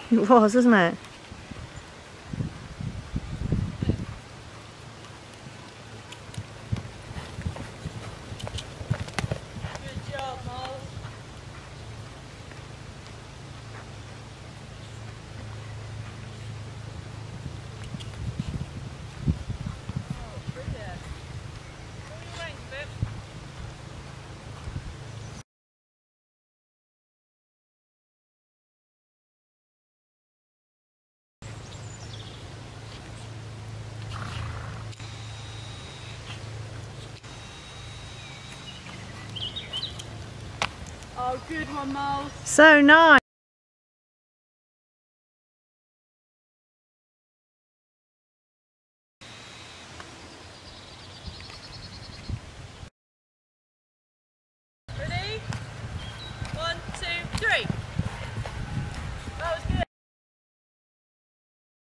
It was, wasn't it? Good job, Miles. Oh, brilliant. Pull your reins a bit. Oh, good one, Miles. So nice.